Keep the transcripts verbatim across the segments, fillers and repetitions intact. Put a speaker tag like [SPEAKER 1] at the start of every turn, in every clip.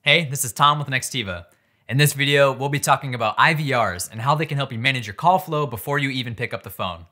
[SPEAKER 1] Hey, this is Tom with Nextiva. In this video, we'll be talking about I V Rs and how they can help you manage your call flow before you even pick up the phone.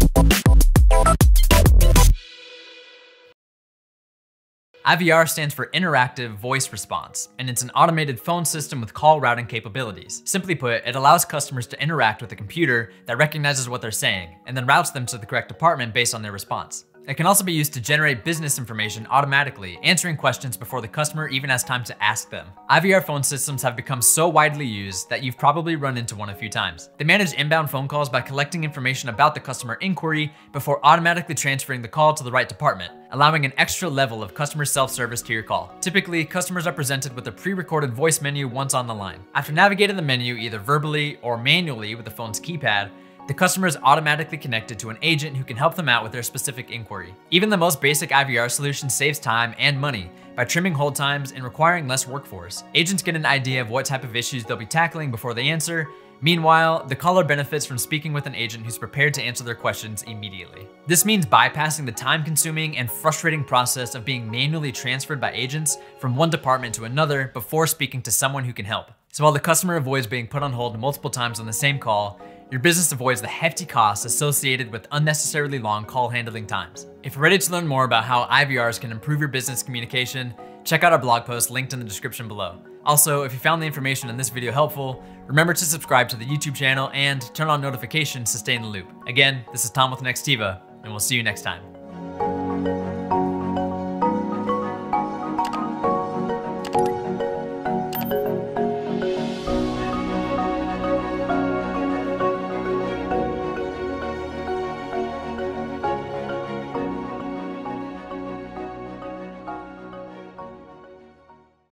[SPEAKER 1] I V R stands for Interactive Voice Response, and it's an automated phone system with call routing capabilities. Simply put, it allows customers to interact with a computer that recognizes what they're saying, and then routes them to the correct department based on their response. It can also be used to generate business information automatically, answering questions before the customer even has time to ask them. I V R phone systems have become so widely used that you've probably run into one a few times. They manage inbound phone calls by collecting information about the customer inquiry before automatically transferring the call to the right department, allowing an extra level of customer self-service to your call. Typically, customers are presented with a pre-recorded voice menu once on the line. After navigating the menu either verbally or manually with the phone's keypad, the customer is automatically connected to an agent who can help them out with their specific inquiry. Even the most basic I V R solution saves time and money by trimming hold times and requiring less workforce. Agents get an idea of what type of issues they'll be tackling before they answer. Meanwhile, the caller benefits from speaking with an agent who's prepared to answer their questions immediately. This means bypassing the time-consuming and frustrating process of being manually transferred by agents from one department to another before speaking to someone who can help. So while the customer avoids being put on hold multiple times on the same call, your business avoids the hefty costs associated with unnecessarily long call handling times. If you're ready to learn more about how I V Rs can improve your business communication, check out our blog post linked in the description below. Also, if you found the information in this video helpful, remember to subscribe to the YouTube channel and turn on notifications to stay in the loop. Again, this is Tom with Nextiva, and we'll see you next time.